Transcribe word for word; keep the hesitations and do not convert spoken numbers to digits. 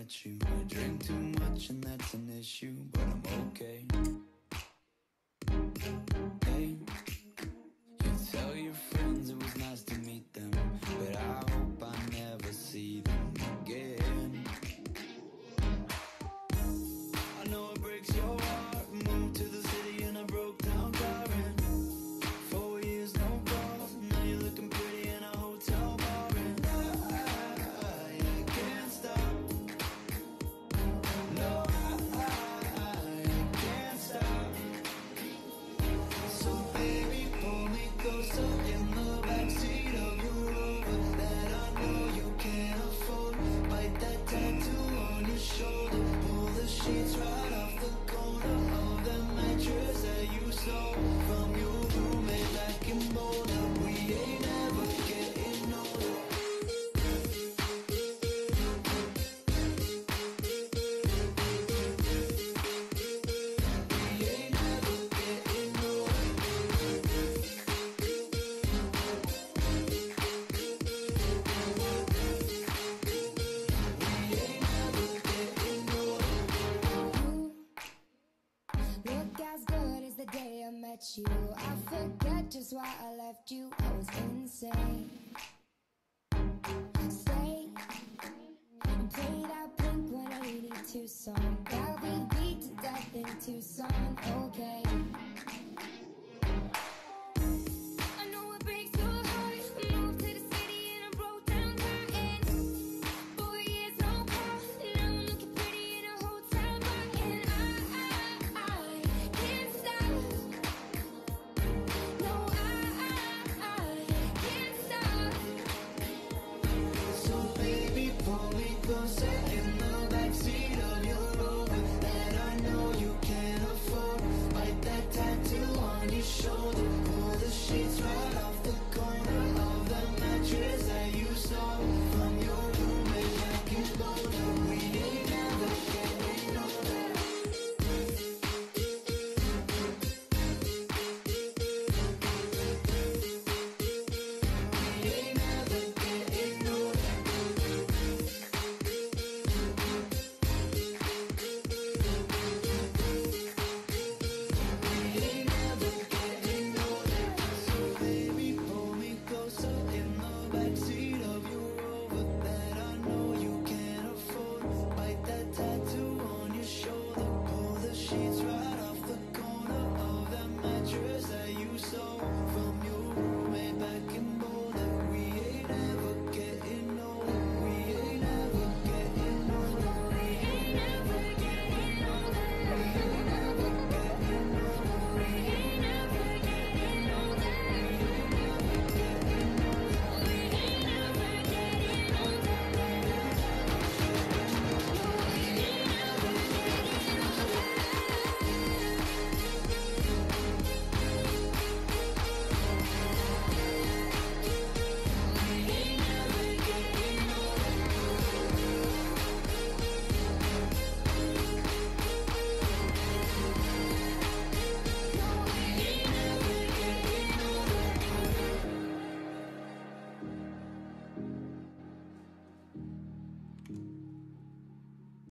met you. I drink too much and that's an issue, but I'm okay. Hey, you tell your friends it was nice to meet them, but I hope I never see them again. I know it breaks your heart. Moved to the city and I broke down crying. Four years, no calls. Now you're looking pretty in a hotel bar, and I, I, I can't stop. No, I, I, I can't stop. So baby, pull me closer in the backseat of your Rover that I know you can't afford. Bite that tattoo on your shoulder. Pull the sheets right off the corner of the mattress that you stole from your roommate back in Boulder. We ain't ever getting older. We ain't ever getting older. We ain't ever getting older. Look as good as the day I met you. I forget just why I left you. I was insane. Stay and play that Blink one eighty-two song. I'll be beat to death in Tucson. Okay. I know it breaks your heart. I moved to the city and I broke down crying. Four years, no call. Now I'm looking pretty in a hotel bar, and I, I, I can't stop. No, I, I, I can't stop. So baby, pull me closer